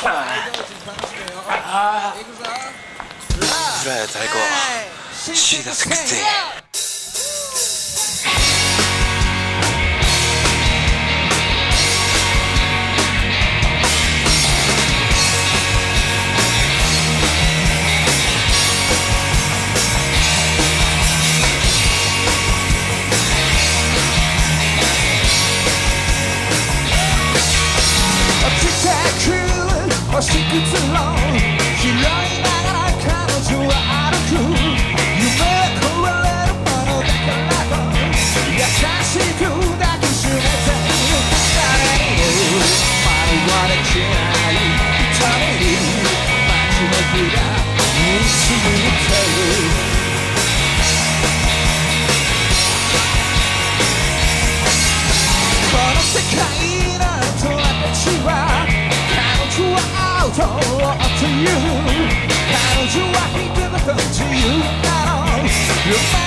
フライ最高。シーダセクシー。 星屑の拾いながら彼女は歩く。夢は壊れるものだからと優しく抱きしめて誰にも迷われちゃいために街の日が見つめてる。この世界の大人たちはという彼女は人々自由なの。